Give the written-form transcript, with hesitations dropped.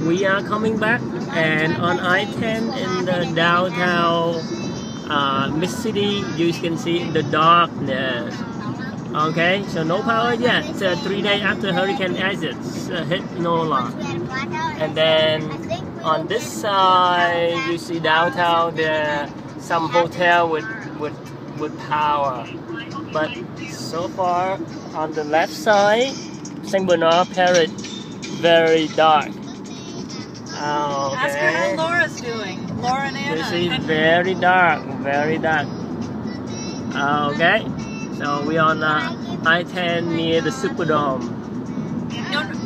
we are coming back, and on I-10 in the downtown Mid City, you can see the darkness. Okay, so no power yet. 3 days after Hurricane Isaac hit Nola, and then on this side you see downtown there some hotel with power, but so far on the left side, Saint Bernard Parish, very dark. Okay. Ask her how Laura's doing. Laura and Anna. You see, very dark, very dark. Okay, so we on I-10 near the Superdome. No,